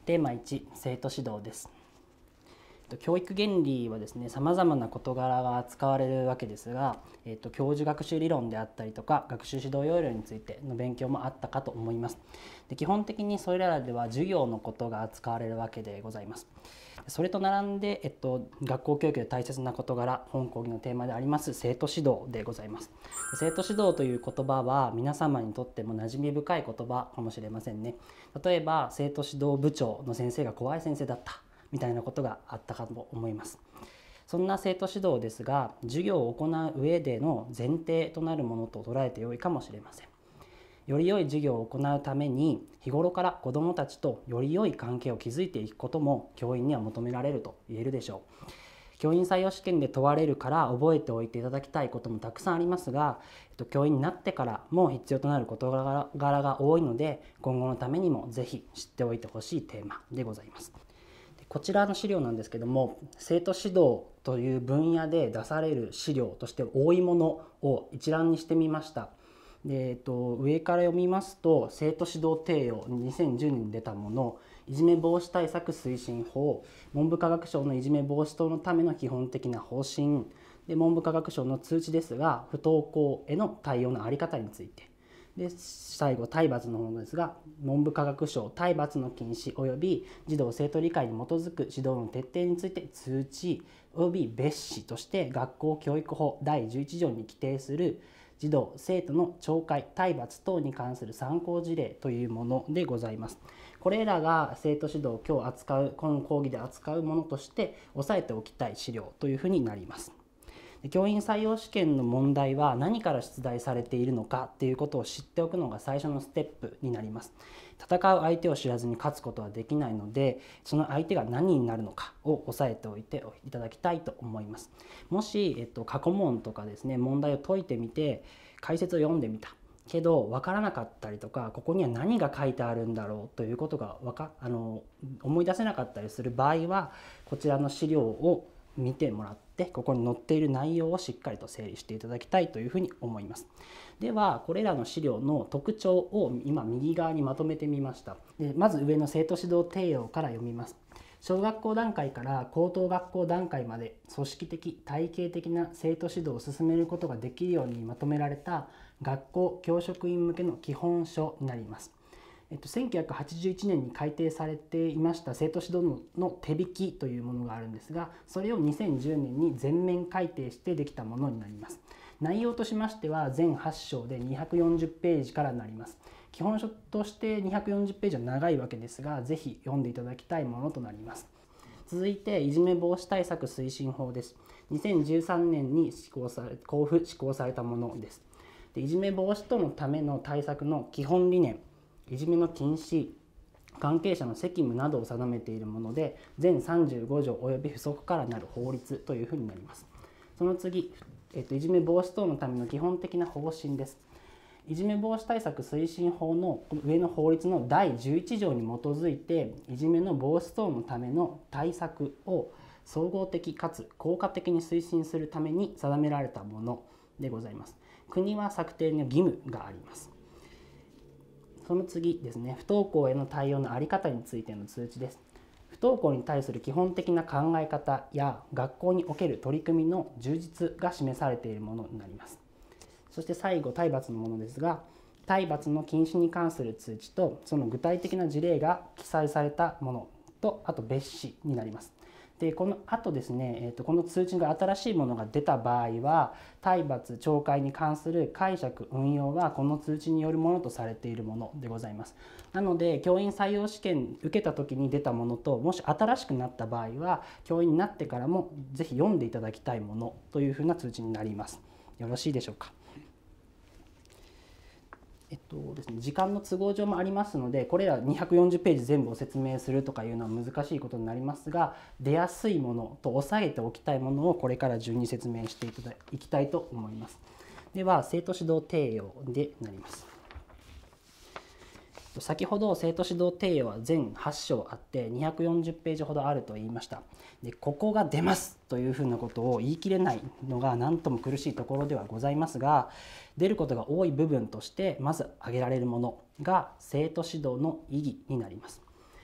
テーマ1、生徒指導です。教育原理はですね、さまざまな事柄が扱われるわけですが、教授学習理論であったりとか学習指導要領についての勉強もあったかと思います。で、基本的にそれらでは授業のことが扱われるわけでございます。それと並んで、学校教育で大切な事柄、本講義のテーマであります生徒指導でございます。生徒指導という言葉は皆様にとっても馴染み深い言葉かもしれませんね。例えば生徒指導部長の先生が怖い先生だったみたいなことがあったかと思います。そんな生徒指導ですが、授業を行う上での前提となるものと捉えてよいかもしれません。より良い授業を行うために日頃から子どもたちとより良い関係を築いていくことも教員には求められると言えるでしょう。教員採用試験で問われるから覚えておいていただきたいこともたくさんありますが、教員になってからも必要となる事柄が多いので、今後のためにもぜひ知っておいてほしいテーマでございます。こちらの資料なんですけども、生徒指導という分野で出される資料として多いものを一覧にしてみました。で、上から読みますと、生徒指導提要2010年に出たもの、いじめ防止対策推進法、文部科学省のいじめ防止等のための基本的な方針で、文部科学省の通知ですが不登校への対応の在り方についてで、最後体罰のものですが、文部科学省体罰の禁止及び児童生徒理解に基づく指導の徹底について通知及び別紙として学校教育法第11条に規定する児童生徒の懲戒体罰等に関する参考事例というものでございます。これらが生徒指導を今の講義で扱うものとして押さえておきたい資料というふうになります。教員採用試験の問題は何から出題されているのかということを知っておくのが最初のステップになります。戦う相手を知らずに勝つことはできないので、その相手が何になるのかを押さえておいていただきたいと思います。もし、過去問とかですね、問題を解いてみて解説を読んでみたけど分からなかったりとか、ここには何が書いてあるんだろうということが思い出せなかったりする場合は、こちらの資料を見てもらって、ここに載っている内容をしっかりと整理していただきたいというふうに思います。ではこれらの資料の特徴を今右側にまとめてみました。でまず上の生徒指導提要から読みます。小学校段階から高等学校段階まで組織的体系的な生徒指導を進めることができるようにまとめられた学校教職員向けの基本書になります。1981年に改定されていました生徒指導の手引きというものがあるんですが、それを2010年に全面改訂してできたものになります。内容としましては全8章で240ページからなります。基本書として240ページは長いわけですが、ぜひ読んでいただきたいものとなります。続いていじめ防止対策推進法です。2013年に施行されたものです。いじめ防止等のための対策の基本理念、いじめの禁止、関係者の責務などを定めているもので、全35条及び付則からなる法律というふうになります。その次、いじめ防止等のための基本的な方針です。いじめ防止対策推進法の上の法律の第11条に基づいて、いじめの防止等のための対策を総合的かつ効果的に推進するために定められたものでございます。国は策定の義務があります。その次ですね、不登校への対応の在り方についての通知です。不登校に対する基本的な考え方や学校における取り組みの充実が示されているものになります。そして最後、体罰のものですが、体罰の禁止に関する通知とその具体的な事例が記載されたものと、あと別紙になります。でこの後ですね、この通知が新しいものが出た場合は、体罰懲戒に関する解釈運用はこの通知によるものとされているものでございます。なので教員採用試験受けた時に出たものと、もし新しくなった場合は教員になってからもぜひ読んでいただきたいものというふうな通知になります。よろしいでしょうか。ですね、時間の都合上もありますので、これら240ページ全部を説明するとかいうのは難しいことになりますが、出やすいものと押さえておきたいものをこれから順に説明していきたいと思います。では生徒指導提要でなります。先ほど生徒指導提要は全8章あって240ページほどあると言いました。でここが出ますというふうなことを言い切れないのが何とも苦しいところではございますが、出ることが多い部分としてまず挙げられるものが生徒指導の意義になります。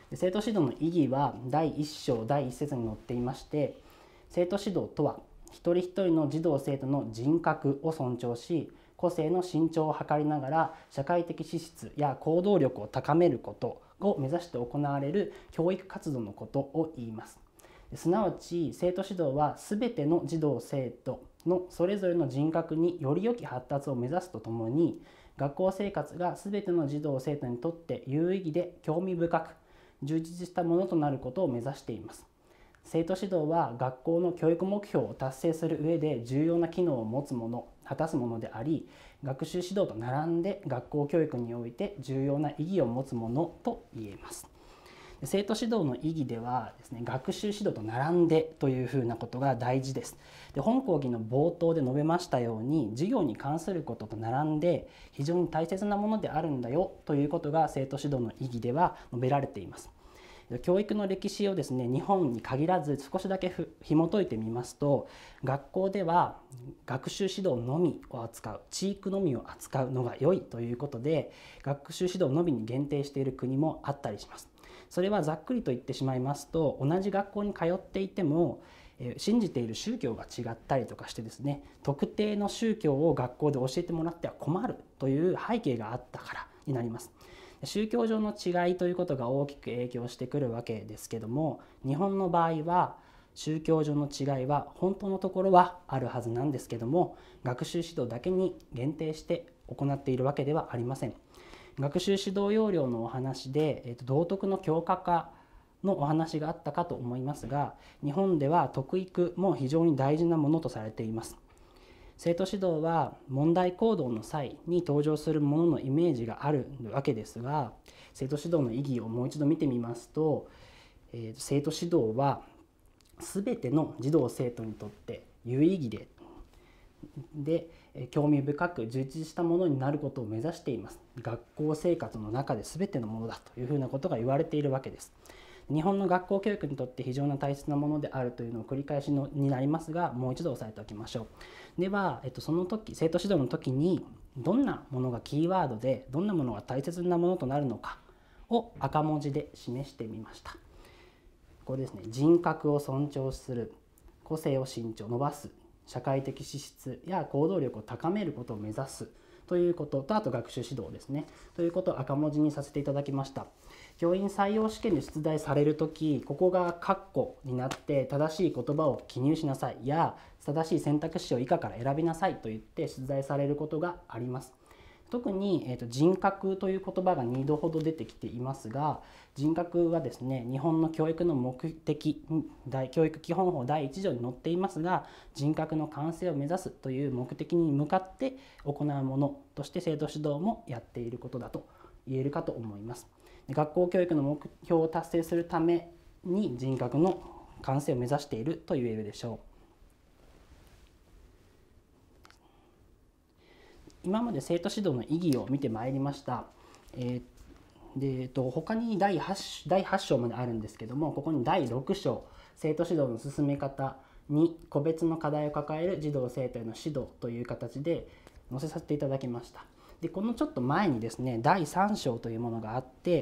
生徒指導の意義は第1章第1節に載っていまして、生徒指導とは一人一人の児童生徒の人格を尊重し、個性の伸長を図りながら社会的資質や行動力を高めることを目指して行われる教育活動のことを言います。すなわち生徒指導は全ての児童生徒のそれぞれの人格により良き発達を目指すとともに、学校生活が全ての児童生徒にとって有意義で興味深く充実したものとなることを目指しています。生徒指導は学校の教育目標を達成する上で重要な機能を持つもの、果たすものであり、学習指導と並んで学校教育において重要な意義を持つものと言えます。生徒指導の意義ではですね、学習指導と並んでというふうなことが大事です。本講義の冒頭で述べましたように、授業に関することと並んで非常に大切なものであるんだよということが生徒指導の意義では述べられています。教育の歴史をですね、日本に限らず少しだけ紐解いてみますと、学校では学習指導のみを扱う、知育のみを扱うのが良いということで、学習指導のみに限定している国もあったりします。それはざっくりと言ってしまいますと、同じ学校に通っていても信じている宗教が違ったりとかしてですね、特定の宗教を学校で教えてもらっては困るという背景があったからになります。宗教上の違いということが大きく影響してくるわけですけども、日本の場合は宗教上の違いは本当のところはあるはずなんですけども、学習指導だけに限定して行っているわけではありません。学習指導要領のお話で、道徳の強化化のお話があったかと思いますが、日本では徳育も非常に大事なものとされています。生徒指導は問題行動の際に登場するもののイメージがあるわけですが、生徒指導の意義をもう一度見てみますと、生徒指導は全ての児童生徒にとって有意義で興味深く充実したものになることを目指しています。学校生活の中で全てのものだというふうなことが言われているわけです。日本の学校教育にとって非常に大切なものであるというのを繰り返しになりますが、もう一度押さえておきましょう。では、その時生徒指導の時にどんなものがキーワードで、どんなものが大切なものとなるのかを赤文字で示してみました。これですね、人格を尊重する、個性を伸ばす、社会的資質や行動力を高めることを目指すということと、あと学習指導ですねということを赤文字にさせていただきました。教員採用試験で出題されるとき、ここが括弧になって正しい言葉を記入しなさいや正しい選択肢を以下から選びなさいと言って出題されることがあります。特に、人格という言葉が2度ほど出てきていますが、人格はですね、日本の教育の目的、教育基本法第1条に載っていますが、人格の完成を目指すという目的に向かって行うものとして生徒指導もやっていることだと言えるかと思います。学校教育の目標を達成するために人格の完成を目指していると言えるでしょう。今まで生徒指導の意義を見てまいりました。他に第8章まであるんですけども、ここに第6章生徒指導の進め方に個別の課題を抱える児童生徒への指導という形で載せさせていただきました。でこのちょっと前にですね、第3章というものがあって、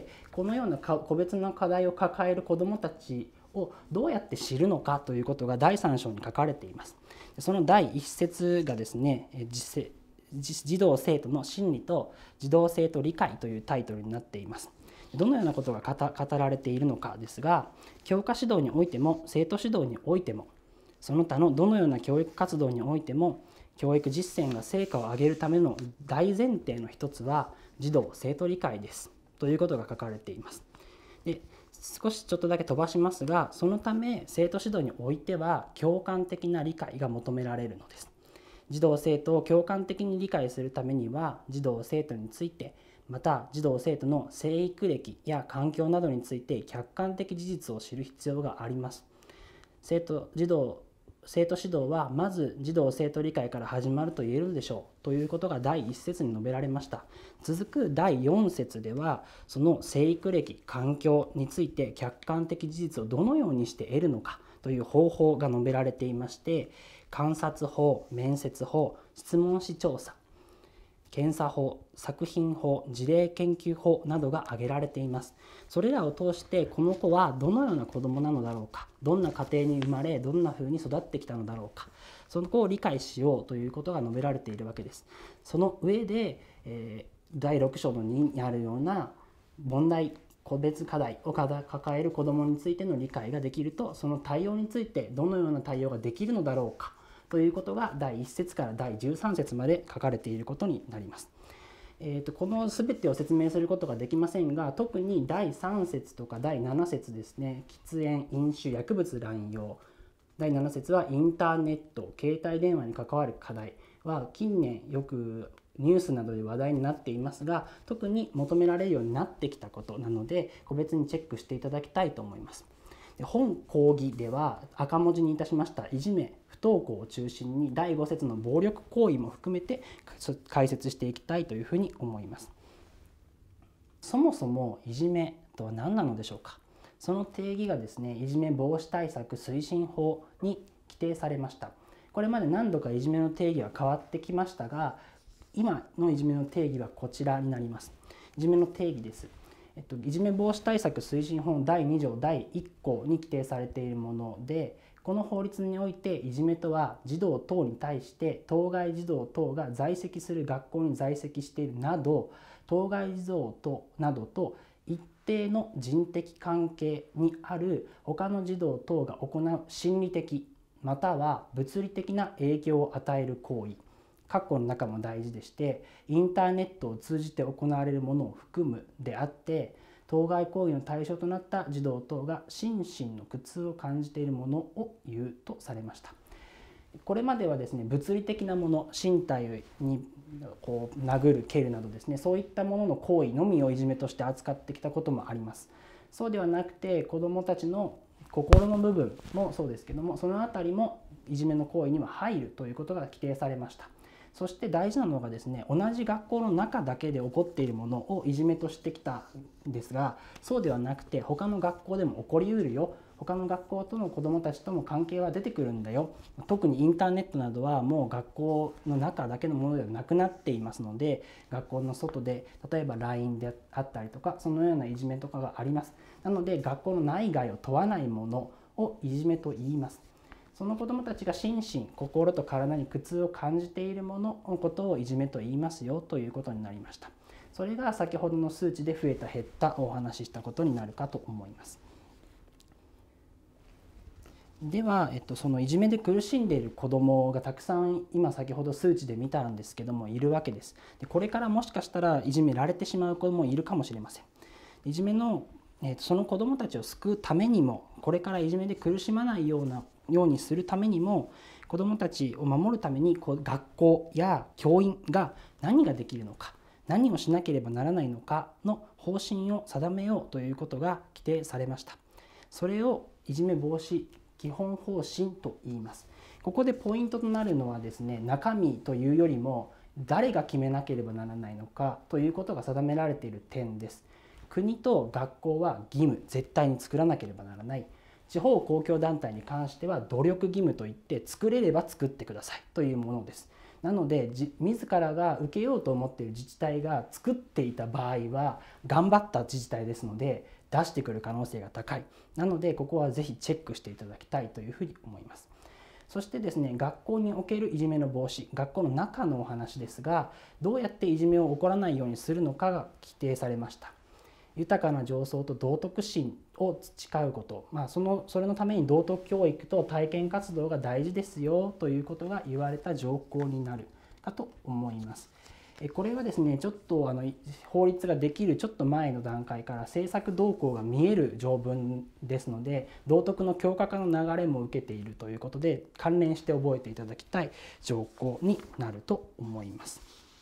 このような個別の課題を抱える子どもたちをどうやって知るのかということが第3章に書かれています。その第1節がですね、児童生徒の心理と児童生徒理解というタイトルになっています。どのようなことが語られているのかですが、教科指導においても生徒指導においても、その他のどのような教育活動においても、教育実践が成果を上げるための大前提の一つは児童生徒理解ですということが書かれています。で少しちょっとだけ飛ばしますが、そのため生徒指導においては共感的な理解が求められるのです。児童生徒を共感的に理解するためには、児童生徒について、また児童生徒の生育歴や環境などについて客観的事実を知る必要があります。生徒指導はまず児童生徒理解から始まると言えるでしょうということが第1節に述べられました。続く第4節では、その生育歴、環境について客観的事実をどのようにして得るのかという方法が述べられていまして、観察法、面接法、質問紙調査、 検査法、作品法、事例研究法などが挙げられています。それらを通してこの子はどのような子どもなのだろうか、どんな家庭に生まれどんなふうに育ってきたのだろうか、その子を理解しようということが述べられているわけです。その上で、第6章の2にあるような問題、個別課題を抱える子どもについての理解ができると、その対応についてどのような対応ができるのだろうかということが第1節から第13節まで書かれていることになります。この全てを説明することができませんが、特に第3節とか第7節ですね、喫煙、飲酒、薬物乱用、第7節はインターネット、携帯電話に関わる課題は近年よくニュースなどで話題になっていますが、特に求められるようになってきたことなので、個別にチェックしていただきたいと思います。本講義では赤文字にいたしましたいじめ、不登校を中心に第5節の暴力行為も含めて解説していきたいというふうに思います。そもそもいじめとは何なのでしょうか。その定義がですね、いじめ防止対策推進法に規定されました。これまで何度かいじめの定義は変わってきましたが、今のいじめの定義はこちらになります。いじめの定義です。いじめ防止対策推進法第2条第1項に規定されているもので、この法律においていじめとは児童等に対して当該児童等が在籍する学校に在籍しているなど、当該児童等などと一定の人的関係にある他の児童等が行う心理的または物理的な影響を与える行為、括弧の中も大事でして、インターネットを通じて行われるものを含むであって、当該行為の対象となった児童等が心身の苦痛を感じているものを言うとされました。これまではですね、物理的なもの、身体にこう殴る蹴るなどですね、そういったものの行為のみをいじめとして扱ってきたこともあります。そうではなくて、子どもたちの心の部分もそうですけども、そのあたりもいじめの行為には入るということが規定されました。そして大事なのがですね、同じ学校の中だけで起こっているものをいじめとしてきたんですが、そうではなくて他の学校でも起こりうるよ、他の学校との子どもたちとも関係は出てくるんだよ、特にインターネットなどはもう学校の中だけのものではなくなっていますので、学校の外で例えば LINE であったりとか、そのようないじめとかがあります。なので学校の内外を問わないものをいじめと言います。その子どもたちが心身、心と体に苦痛を感じているもののことをいじめと言いますよということになりました。それが先ほどの数値で増えた減ったをお話ししたことになるかと思います。では、そのいじめで苦しんでいる子どもがたくさん今先ほど数値で見たんですけどもいるわけです。でこれからもしかしたらいじめられてしまう子もいるかもしれません。いじめのその子どもたちを救うためにも、これからいじめで苦しまないようにするためにも、子どもたちを守るために学校や教員が何ができるのか、何をしなければならないのかの方針を定めようということが規定されました。それをいじめ防止基本方針と言います。ここでポイントとなるのはですね、中身というよりも誰が決めなければならないのかということが定められている点です。国と学校は義務、絶対に作らなければならない。地方公共団体に関しては努力義務といって作れれば作ってくださいというものです。なので自らが受けようと思っている自治体が作っていた場合は頑張った自治体ですので出してくる可能性が高い。なのでここはぜひチェックしていただきたいというふうに思います。そしてですね、学校におけるいじめの防止、学校の中のお話ですが、どうやっていじめを起こらないようにするのかが規定されました。豊かな情操と道徳心を培うこと、それのために道徳教育と体験活動が大事ですよということが言われた条項になるかと思います。これはですね、ちょっと法律ができるちょっと前の段階から政策動向が見える条文ですので、道徳の強化化の流れも受けているということで、関連して覚えていただきたい条項になると思います。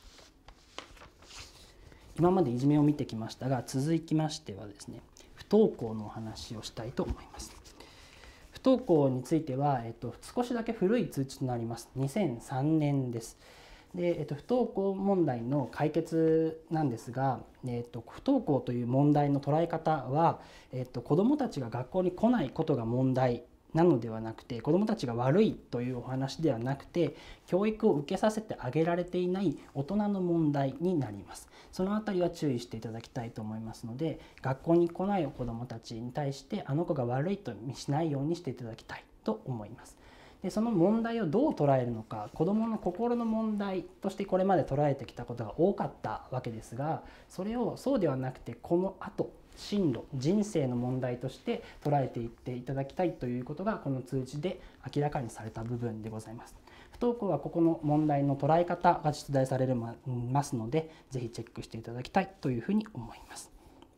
今までいじめを見てきましたが、続きましてはですね、不登校のお話をしたいと思います。不登校については、少しだけ古い通知となります。2003年です。で、不登校問題の解決なんですが、不登校という問題の捉え方は、子どもたちが学校に来ないことが問題なのではなくて、子どもたちが悪いというお話ではなくて、教育を受けさせてあげられていない大人の問題になります。そのあたりは注意していただきたいと思いますので、学校に来ない子どもたちに対してあの子が悪いとしないようにしていただきたいと思います。でその問題をどう捉えるのか、子どもの心の問題としてこれまで捉えてきたことが多かったわけですが、それをそうではなくて、この後進路、人生の問題として捉えていっていただきたいということが、この通知で明らかにされた部分でございます。不登校はここの問題の捉え方が出題されますので、ぜひチェックしていただきたいというふうに思います。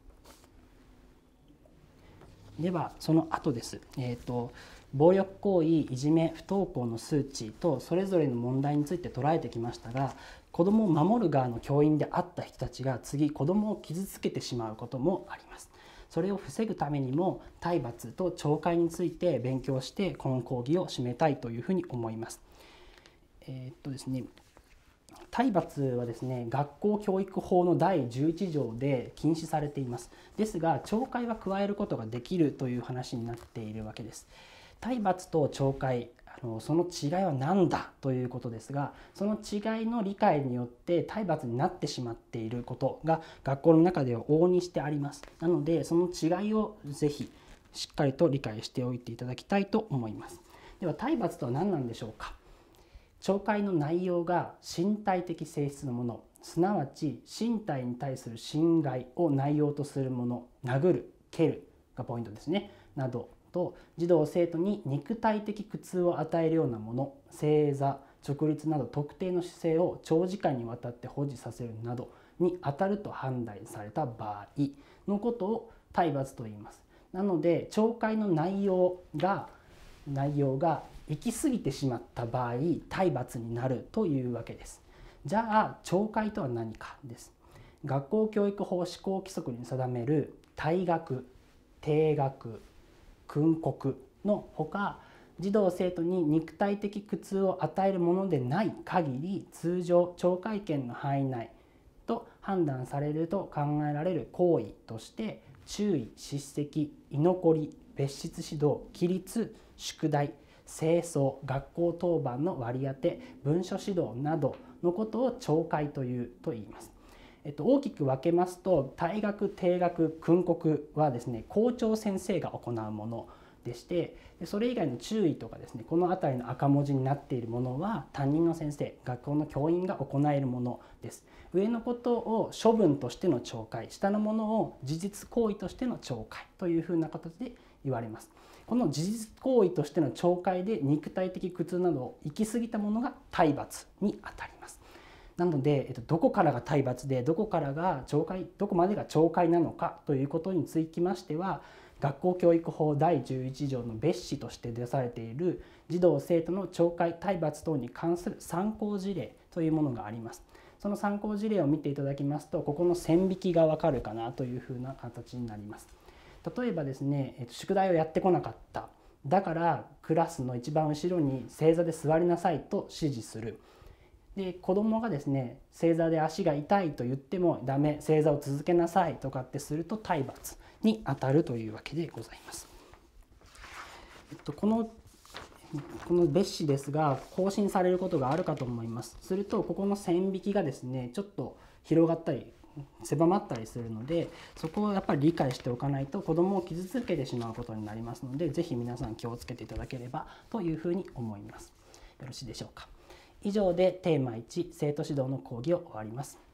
ではその後です。暴力行為、いじめ、不登校の数値とそれぞれの問題について捉えてきましたが、子どもを守る側の教員であった人たちが次子どもを傷つけてしまうこともあります。それを防ぐためにも体罰と懲戒について勉強してこの講義を締めたいというふうに思います。ですね、体罰はですね、学校教育法の第11条で禁止されています。ですが懲戒は加えることができるという話になっているわけです。体罰と懲戒、その違いは何だということですが、その違いの理解によって体罰になってしまっていることが学校の中では往々にしてあります。なのでその違いをぜひしっかりと理解しておいていただきたいと思います。では体罰とは何なんでしょうか。懲戒の内容が身体的性質のもの、すなわち身体に対する侵害を内容とするもの、殴る、蹴るがポイントですね、などと、児童生徒に肉体的苦痛を与えるようなもの、正座、直立など特定の姿勢を長時間にわたって保持させるなどに当たると判断された場合のことを体罰と言います。なので懲戒の内容が行き過ぎてしまった場合、体罰になるというわけです。じゃあ懲戒とは何かです。学校教育法施行規則に定める退学、停学、訓告のほか、児童生徒に肉体的苦痛を与えるものでない限り通常懲戒権の範囲内と判断されると考えられる行為として、注意、叱責、居残り、別室指導、規律、宿題、清掃、学校当番の割り当て、文書指導などのことを懲戒と言います。大きく分けますと、退学、停学、訓告はですね、校長先生が行うものでして、それ以外の注意とかですね、この辺りの赤文字になっているものは担任の先生、学校の教員が行えるものです。上のことを処分としての懲戒、下のものを事実行為としての懲戒というふうな形で言われます。この事実行為としての懲戒で肉体的苦痛などを行き過ぎたものが体罰にあたります。なので、どこからが体罰でどこまでが懲戒なのかということにつきましては、学校教育法第11条の別紙として出されている児童生徒の懲戒体罰等に関する参考事例というものがあります。その参考事例を見ていただきますと、ここの線引きがわかるかなというふうな形になります。例えばですね、宿題をやってこなかった、だからクラスの一番後ろに正座で座りなさいと指示する。で子どもがですね、正座で足が痛いと言ってもダメ、正座を続けなさいとかってすると体罰にあたるというわけでございます。この別紙ですが更新されることがあるかと思います。するとここの線引きがですね、ちょっと広がったり狭まったりするので、そこをやっぱり理解しておかないと子どもを傷つけてしまうことになりますので、ぜひ皆さん気をつけていただければというふうに思います。よろしいでしょうか。以上でテーマ1、生徒指導の講義を終わります。